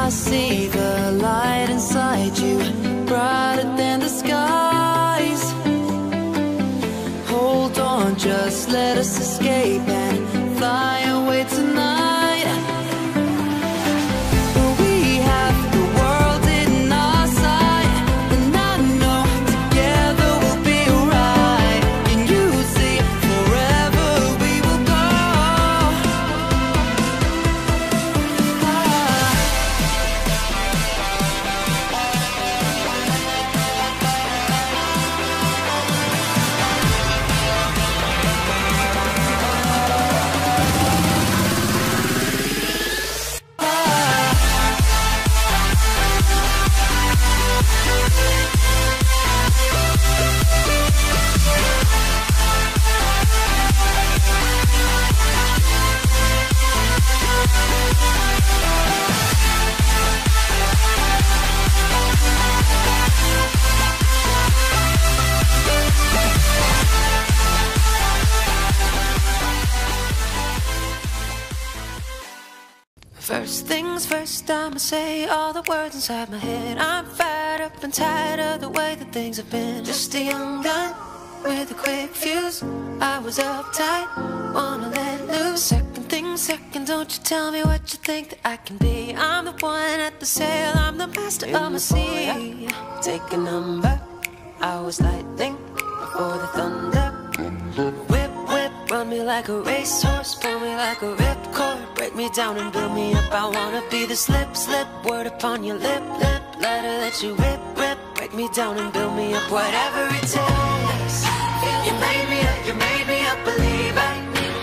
see the light inside you, brighter than the skies. Hold on, just let us escape and fly away tonight. First things first, I'ma say all the words inside my head. I'm fired up and tired of the way that things have been. Just a young gun with a quick fuse. I was uptight, wanna let loose. Second things second, don't you tell me what you think that I can be. I'm the one at the sail, I'm the master of my sea. Take a number, I was lightning before the thunder. Whip, whip, run me like a racehorse, pull me like a ripcord. Break me down and build me up, I wanna be the slip, slip. Word upon your lip, lip, letter that you rip, rip. Break me down and build me up, whatever it takes. You made me up, you made me up, believe it,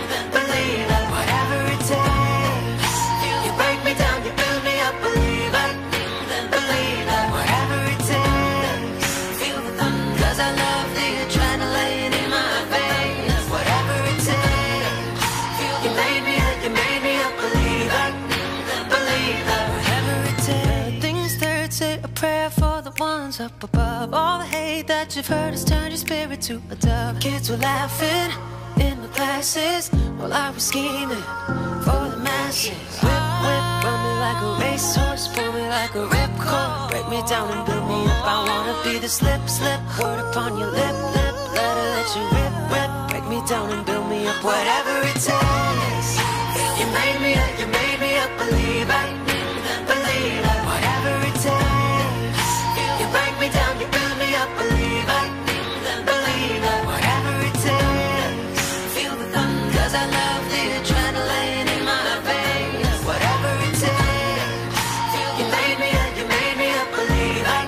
believe it. Whatever it takes. You break me down, you build me up, believe it, believe it. Whatever it takes. Feel the thunder, 'cause I love the adrenaline in my veins. Whatever it takes. You made me up, you made me up, believe it, believe it. Whatever it takes. Things third, say a prayer for the ones up above. All the hate that you've heard has turned your spirit to a dove. Kids were laughing in the classes while I was scheming for the masses. Whip, whip, run me like a racehorse, pull me like a ripcord. Break me down and build me up, I wanna be the slip, slip. Word upon your lip, lip, letter that you rip, rip. Break me down and build me up, whatever it takes. You made me up, you made me up, believe it, believe it. Whatever it takes. You break me down, you build me up, believe it, believe it. Whatever it takes. Feel the thunder, 'cause I love the adrenaline in my veins. Whatever it takes. You made me up, you made me up, believe it,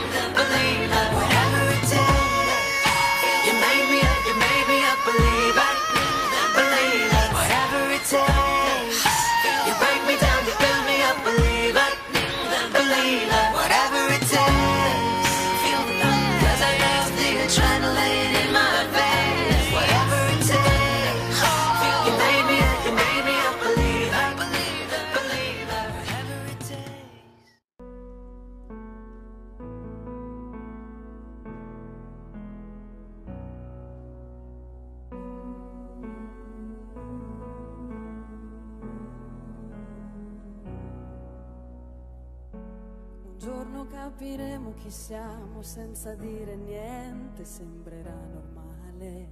believe it. Whatever it takes. You made me up, you made me up, believe it, believe it. Whatever it takes. You break me down, you build me up, believe it, believe it. Whatever it takes. Feel the thunder, 'cause I love the adrenaline in my veins. Whatever it takes. You made me up, you made me up, believe it, believe it, believe it. Whatever it takes. Un giorno capiremo chi siamo senza dire niente, sembrerà normale.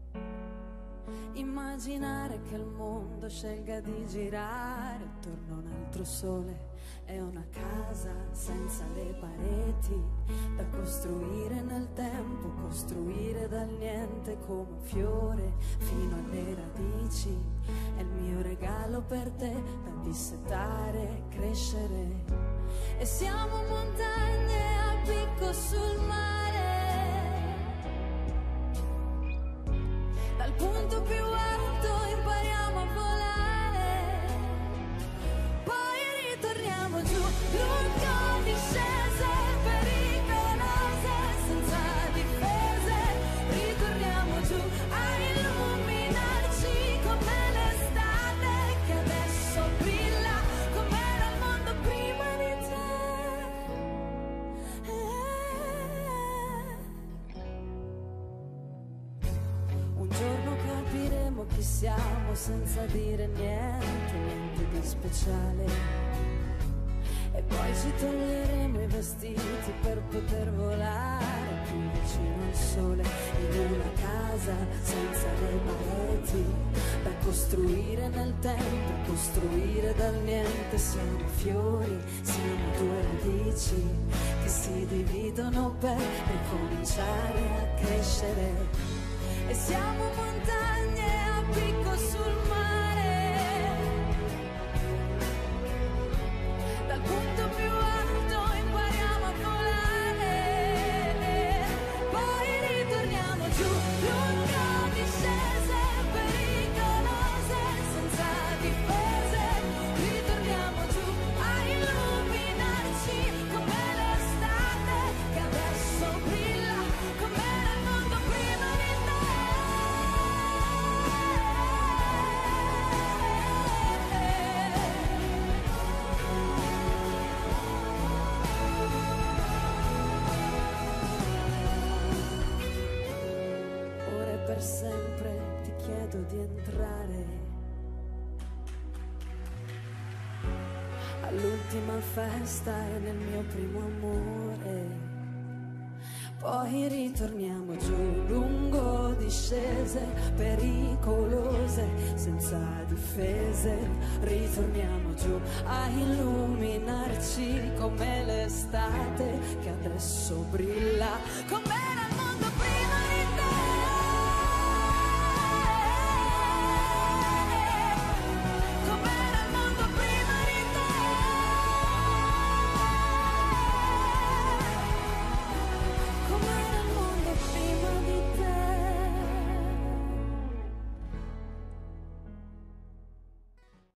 Immaginare che il mondo scelga di girare attorno a un altro sole. È una casa senza le pareti da costruire nel tempo, costruire dal niente come un fiore fino alle radici. È il mio regalo per te da dissetare, crescere. E siamo montagne a picco sul mare, dal punto più alto impariamo a volare, poi ritorniamo giù, lungo discese pericolose, senza difese, ritorniamo giù a illuminarci come l'estate che adesso brilla, come era il mondo prima di te. Un giorno capiremo chi siamo senza dire niente, niente di speciale. e poi ci toglieremo i vestiti per poter volare più vicino al sole, in una casa senza le pareti, da costruire nel tempo, costruire dal niente. Siamo fiori, siamo due radici che si dividono per ricominciare a crescere, e siamo montagne a picco sul mare, dal punto più alto impariamo a volare, poi ritorniamo giù, lungo discese pericolose, senza difese, ritorniamo giù a illuminarci come l'estate che adesso brilla, come era il mondo prima di te. Ora e per sempre ti chiedo di entrare all'ultima festa e nel mio primo amore. Poi ritorniamo giù lungo discese pericolose, senza difese, ritorniamo giù a illuminarci come l'estate che adesso brilla, come la